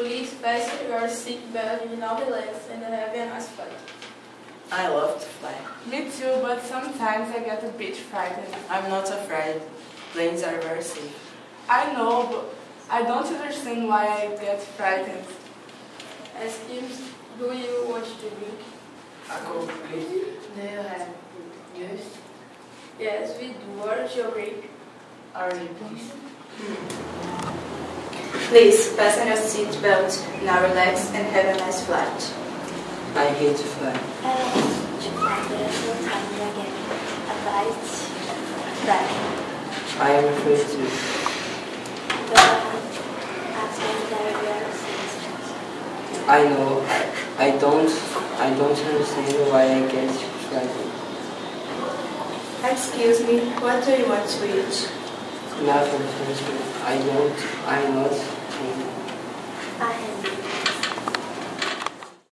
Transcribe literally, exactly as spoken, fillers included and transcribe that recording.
Please fasten your seatbelt, now relax, and have a nice flight. I love to fly. Me too, but sometimes I get a bit frightened. I'm not afraid. Planes are very safe. I know, but I don't understand why I get frightened. Excuse, do you want to drink? A Coke, please. Do you have juice? Yes, we do. What is your drink? Orange, please. Please fasten your seatbelt, now relax and have a nice flight. I hate to fly. I want to fly, but I feel tiny again. A bite, fly. I am afraid to. But after that, we are citizens. I know. I, I don't. I don't understand why I get frightened. Excuse me, what do you want to eat? Nothing, thank you. I don't. I'm not